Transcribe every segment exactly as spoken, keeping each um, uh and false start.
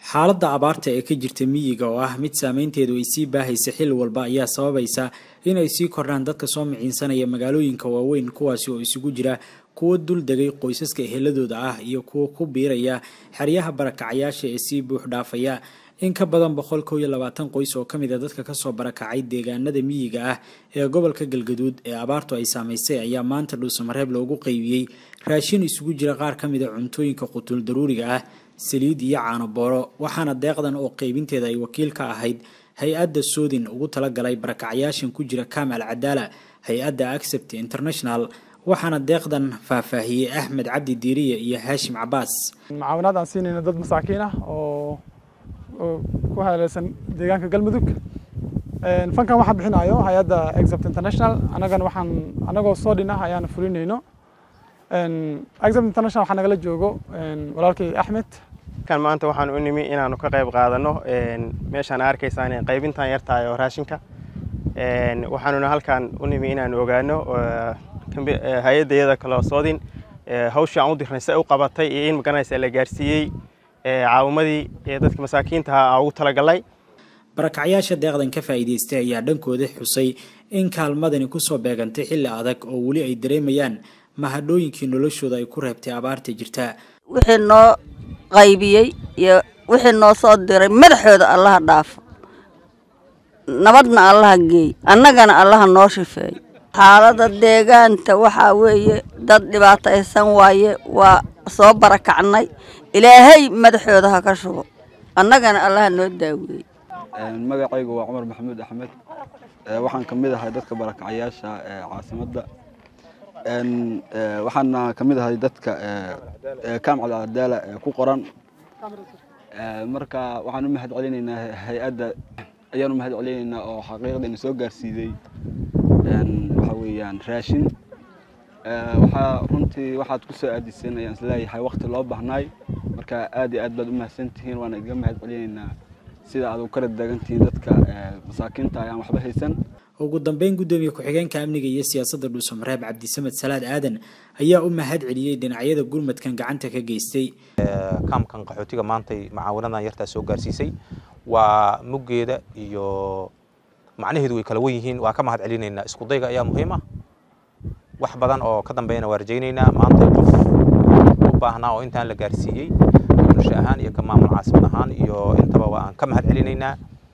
xaaladda abaarta ee ka jirta miyiga oo ah mid saameynteedu ay sii baahaysa xil walba ayaa sababaysa inay sii kordhaan dadka soo miciinsanaya magaalooyinka waaweyn kuwaasi oo isugu jira kuwa dul degay qoysaska eheladooda ah iyo kuwa ku biiraya xeryaha barakacayaasha ee sii buux dhaafaya in ka badan boqol iyo labaatan qoys oo kamid ah dadka kasoo barakacay deegaanada miyiga ah ee gobolka Galgaduud ee abaartu ay saameysay ayaa maanta Dhuusamareeb loogu qaybiyay raashin isugu jira qaar kamid ah cuntooyinka qutul daruuriga ah saliid iyo caano booro waxaana deeqdan oo qaybinteeda ay wakiil ka ahayd hay'adda Soodin ugu tala galay barakacayaashan ku jira Kamal Cadaala hay'adda Accept International waxaana deeqdan faahfaahiyay Axmed Cabdi Diiriye iyo Haashim Cabaas macaawinad aan siinayna dad masaakiin ah oo ku halaysan deegaanka Galmudug een fankan waxa bixinayo hay'adda Accept International anagana waxaan anagoo Soodin ah ayaan fulinayno een Accept International waxa naga la joogo een walaalkay Axmed kan maanta waxaan u nimi inaanu ka qayb qaadano een meeshan arkaysaan in qaybintan yartahay oo raashinka een waxaanuna halkan u nimi inaan ogaano hay'adda kala Soodin hawsha aan u dirnay si ay u qabatay in maganaysa la gaarsiiyay caawimadii ee dadka masaakiinta ah ugu tala galay barakacayaasha deeqdan ka faa'iideystay ayaa dhankooda xusay in kaalmadani ku soo beegantay xilli adag oo wali ay dareemayaan mahadooyinkii noloshooda ay ku reebtay abaarta jirta wixii noo qaybiyay iyo wixii noo soo diray madaxooda Allah dhaafo nabadna Allah geey annagana Allah noo shifeey xaaladda deegaanta waxa weeye dad dhibaataysan waaye waa soo barakacnay ilaahay madaxooda ha ka shubo annagana Allah noo daaweey een magacaygu waa Umar Maxamuud Axmed waxaan kamid ahay dadka barakacayaasha ee caasimadda een waxaan kamid ahay dadka ee Kamal Cadaala ee ku qoran marka waxaan u mahad celinaynaa hay'adda ayaan u mahad celinaynaa oo xaqiiqdii soo gaarsiisay een waxa weeyaan raashin waxa runtii waxaad ku soo aadisanayaan isleeyahay waqti loo baahnay marka aad iyo aad baad u mahadsantihiin waana idin mahad celinaynaa sida aad u kala dagantii dadka masaakiinta ayaan waxba haysan ugu dambeyn gudoomiye ku-xigeenka amniga iyo siyaasadda Dhuusamareeb Cabdisamed Salaad Aadan ayaa u mahad celiyay dhinacyada gurmadkan gacanta ka geystay kaamkan qaxootiga maantay macaawinadan yarta soo gaarsiisay waa mugeeda iyo macnaheedu way kala weyn waa ka mahad celinaynaa isku dayga ayaa muhiim ah wax badan oo ka dambeeyna waa rajaynaynaa maanta qof u baahnaa oo intaan la gaarsiiyay bulsho ahaan iyo ka maamul caasimad ahaan iyo intaba waan ka mahad celinaynaa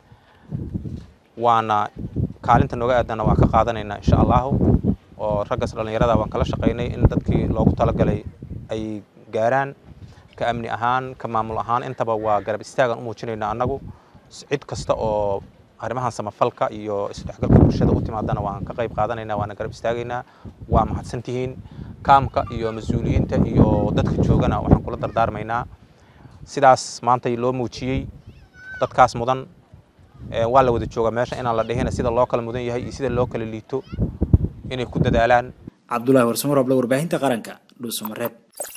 waana kaalinta nooga aadana waan ka qaadanaynaa insha Allah oo raggas dhalinyarada waan kala shaqeynay in dadkii loogu tala galay ay gaaraan ka amni ahaan ka maamul ahaan intaba waa garab istaagan u muujinaynaa anagu cid kasta oo arrimahan samafalka iyo isdhexgalka bulshada u timaadana waan ka qayb qaadanaynaa waana garab istaagaynaa waa mahadsantihiin kaamka iyo mas'uuliyiinta iyo dadka joogana waxaan kula dardaarmaynaa sidaas maanta loo muujiyay dadkaas mudan ee waa la wada jooga meesha inaan la dhehina sida loo kala mudan yahay iyo sida loo kala liito inay ku dadaalaan Cabdullaahi Warsamo Roble warbaahinta qaranka Dhuusamareeb.